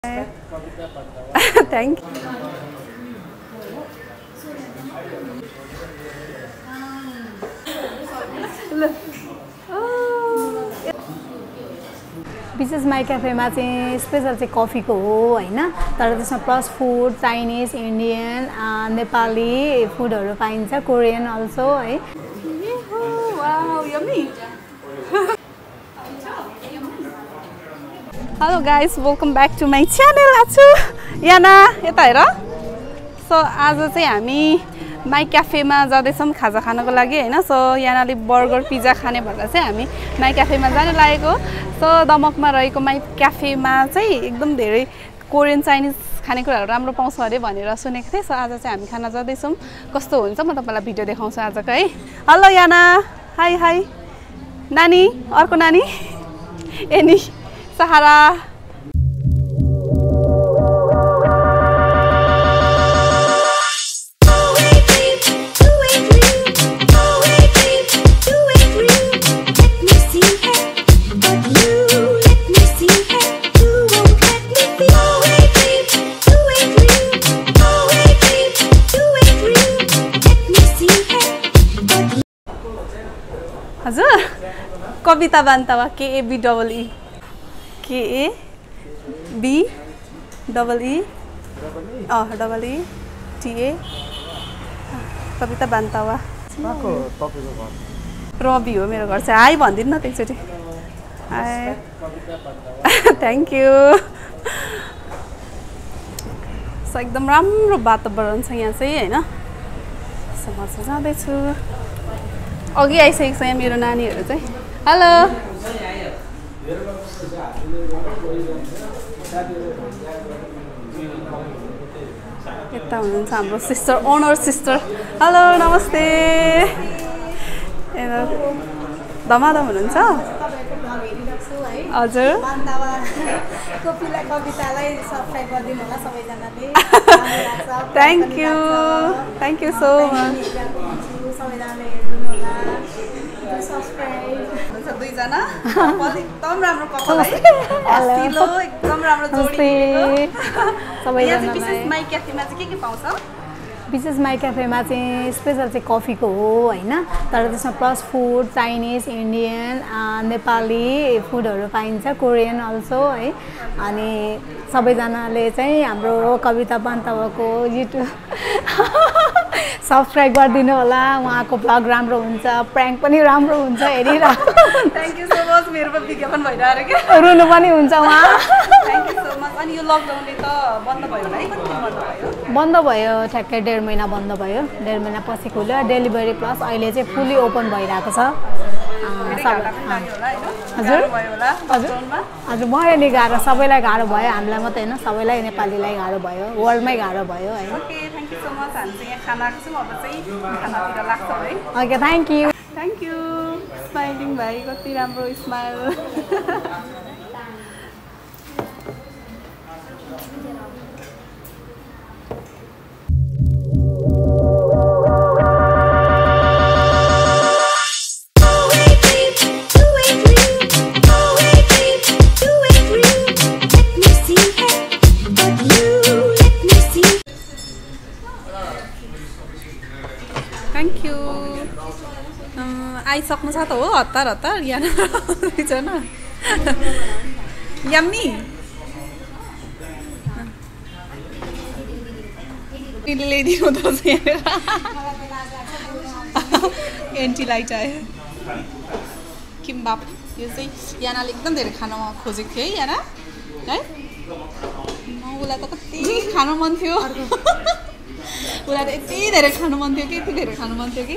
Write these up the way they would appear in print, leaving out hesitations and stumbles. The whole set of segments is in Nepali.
Thank you. Look. This my cafe मा चाहिँ स्पेशल चाहिँ कफी को हो हैन तर त्यसमा plus food Chinese Indian Nepali फूडहरु पाइन्छ कोरियन अल्सो है wow yummy Hello guys, welcome back to my channel. आछु याना यता हेर सो आज चाहिँ हामी माई क्याफे मा जाँदै छौं खाजा खानको लागि हैन सो यानाले बर्गर पिज्जा खाने भनेर चाहिँ हामी माई क्याफे मा जान लागेको सो दमकमा रहेको माई क्याफे मा चाहिँ एकदम धेरै कोरियन चाइनीज खानेकुराहरु राम्रो पाउँछ अरे भनेर सुनेको थिए सो आज चाहिँ हामी खाना जाँदै छौं कस्तो हुन्छ म तपाईलाई भिडियो देखाउँछु आजको है हेलो याना हाई हाई नानी अर्को नानी एनी सहारा हजुर कविता बान्तावा KABEE KABEETA कविता बान्तावा रवि हो मेरो घर चाहिँ हाई भन्दिन न एकचोटी हाई थ्यांक यू सो एकदम राम्रो वातावरण छ यहाँ चाहिँ हैन समस्या जाँदै छु अघि आइसकेको छ यहाँ मेरो नानीहरु चाहिँ हेलो यता हुनुहुन्छ हाम्रो सिस्टर ओनर सिस्टर हेलो नमस्ते दमादम हुनुहुन्छ हजुर कवितालाई सब्स्क्राइब गरिदिनु होला सबैजनाले थ्यांक यू सो मच सबैजनाले हेर्नु होला सब्स्क्राइब दुई जना एकदम राम्रो कपाल है अस्तिलो एकदम राम्रो जोडी सबैजना विशेष माई क्याफेमा चाहिँ के पाउँछ विशेष माई क्याफेमा चाहिँ स्पेशल चाहिँ कफी को हो हैन तर त्यसमा plus food Chinese Indian Nepali फूडहरु पाइन्छ कोरियन अल्सो है अनि सबैजनाले चाहिँ हाम्रो कविता बान्तावाको युट्युब सब्स्क्राइब गरिदिनु होला उहाँको ब्लग राम्रो हुन्छ प्र्याङ्क पनि राम्रो हुन्छ हेरिरा थ्यांक यू सो मच मेरो पनि विज्ञापन भइरारे के रुनु पनि हुन्छ उहाँ थ्यांक यू सो मच अनि यो लकडाउनले त बन्द भयो है कति बन्द भयो बन्द भयो ठ्याक्कै 1.5 महिना बन्द भयो 1.5 महिना पछि खुल्यो डेलिभरी प्लस अहिले चाहिँ फुल्ली ओपन भइराको छ हजुर हजुर भयो नि गाह्रो सबैलाई गाह्रो भयो हामीलाई मात्रै हैन सबैलाई नेपालीलाई गाह्रो भयो वर्ल्डमै गाह्रो भयो है okay thank you so much हामी चाहिँ यहाँ खाना खान्छौँ अब चाहिँ खानातिर लाग्छौँ है ओके थ्यांक यू स्माइलिङ भाइ कति राम्रो स्माइल थ्यांक यू आइसक्नु छ त हो हतार यहाँ न यम्मी ल्याइदिनु त एन्टी लाइट आयो किम्बाप यो चाहिँ यानाले एकदम धेरै खान खोजेको थियो है याना है उसलाई त कति खानु मन थियो उसलाई त यति धेरै खानु मन थियो कि यति धेरै खानु मन थियो कि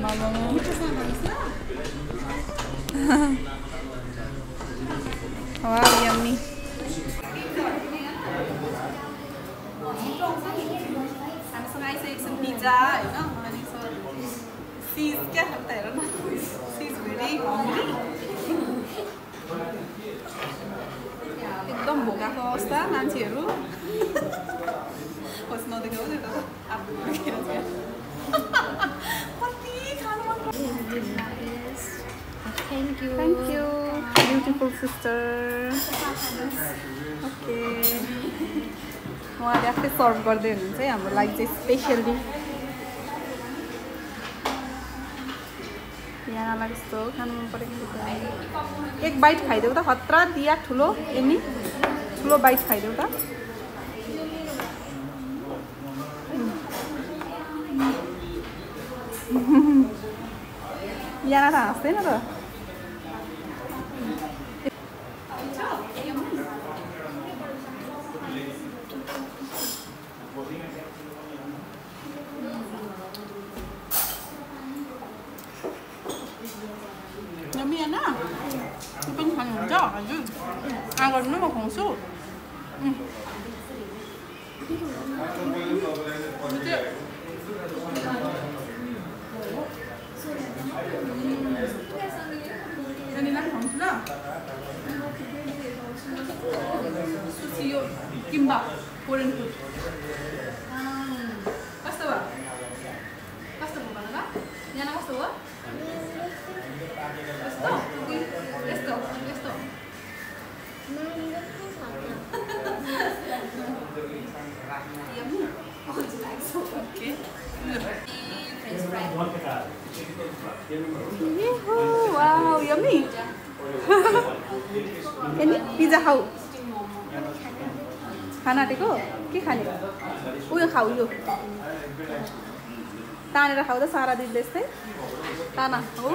वाह यम्मी हामीसँग आइसकेको छ पिज्जा हैन अनि चीज क्या त हेर न चीज भेरी एकदम भोकाको अवस्था मान्छेहरु होस् नदेखाउ नि त कति खानु मन Thank you, beautiful sister. Okay. उहाँले आफै सर्भ गर्दै हुनुहुन्छ है हाम्रो लागि चाहिँ स्पेसली। यहाँलाई कस्तो खानु मन परेको एक बाइट खाइदेऊ त खतरा दिया ठुलो यनी ठुलो बाइट खाइदेऊ त। यहाँ त हाँस्दैन त। यम्मी हैन? यो पनि खानुहुन्छ हजुर? आगर्नु म खुवाउँछु। Sushi yo kimbap Korean food. Kस्तो भयो? कस्तो भयो भन ल? यहाँ कस्तो हो? कस्तो? यस्तो यस्तो Yummy. Oh, it's like so okay. French fries. Wow, yummy. Ini pizza खाऊ खाना आँटेको के खाने उयो खाऊ यो तानेर खाऊ त सारा दिन त्यस्तै ताना ओ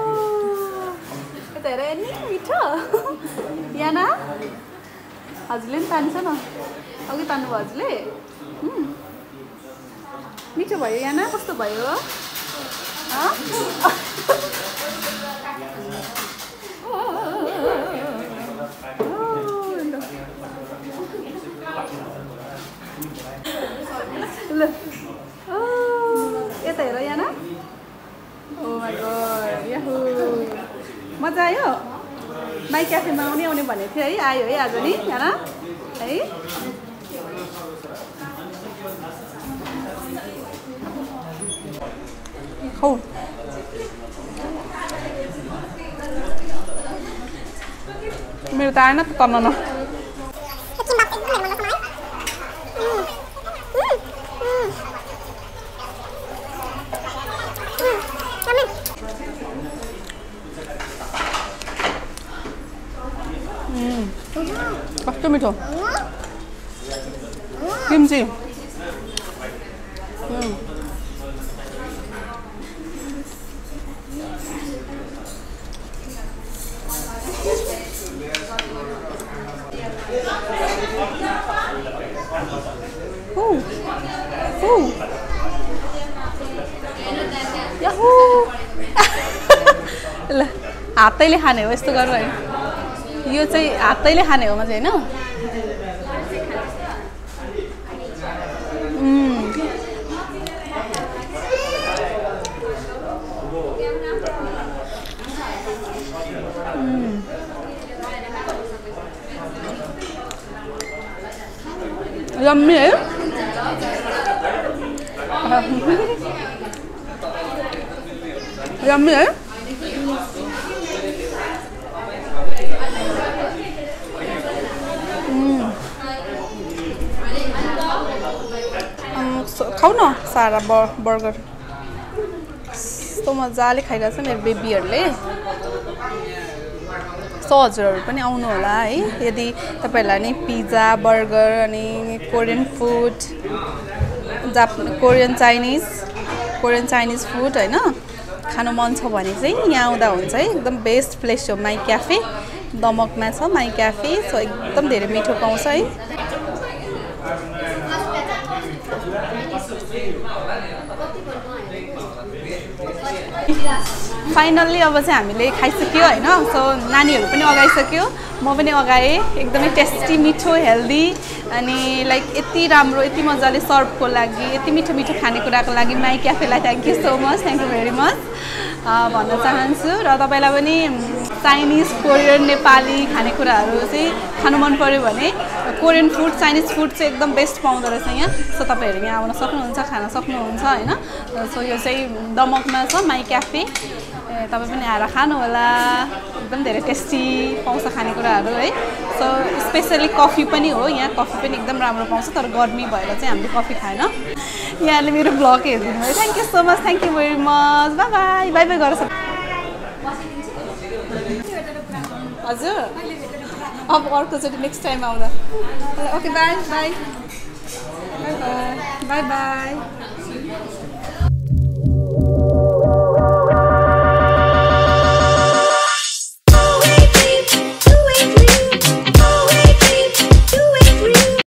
यता हेर नि मिठो याना हजुरले पनि तान्छ न अघि तान्नुभयो हजुरले मिठो भयो याना कस्तो भयो यता हेर याना ओ माय गॉड याहू मजा आयो माई क्याफेमा आउने भनेको थियो है आयो है आज नि याना है खाऊ मेरो त आएन त तर्न न कस्तो मिठो किम्ची ल हातैले खाने हो यस्तो गर्नु होइन यो चाहिँ हातैले खाने हो म चाहिँ होइन यम्मी है यम्मी है खाऊ न सारा बर्गर यस्तो मजाले खाइरहेछ मेरो बेबीहरूले सो हजुरहरू पनि आउनु होला है यदि तपाईहरुलाई नि पिज्जा बर्गर अनि Korean food Korean Chinese food हैन खानु मन छ भने चाहिँ यहाँ आउँदा हुन्छ है एकदम बेस्ट प्लेस हो माई क्याफे दमकमा छ माई क्याफे सो एकदम धेरै मिठो पाउँछ है फाइनल्ली अब चाहिँ हामीले खाइसक्यो हैन सो नानीहरु पनि अगाइसक्यो म पनि अगाए एकदमै टेस्टी मिठो हेल्दी अनि लाइक यति राम्रो यति मजाले सर्भको लागि यति मिठो मिठो खानेकुराको लागि माई क्याफेलाई thank you so much thank you very much भन्न चाहन्छु र तपाईलाई पनि चाइनिज कोरियन नेपाली खानेकुराहरु चाहिँ खानु मन पर्यो भने कोरियन फुड चाइनिज फुड चाहिँ एकदम बेस्ट पाउँदो रहेछ यहाँ सो तपाईँहरू यहाँ आउन सक्नुहुन्छ खान सक्नुहुन्छ होइन सो यो चाहिँ दमकमा छ माई क्याफे तपाईँ पनि आएर खानु होला एकदम धेरै टेस्टी पाउँछ खानेकुराहरू है सो स्पेसली कफी पनि हो यहाँ कफी पनि एकदम राम्रो पाउँछ तर गर्मी भएर चाहिँ हामीले कफी खाएन यहाँले मेरो ब्लग हेरिदिनु भयो thank you so much thank you very much bye bye bye bye गरेर हजुर अब अर्कोचोटि नेक्स्ट टाइम आउँदा okay bye bye bye bye by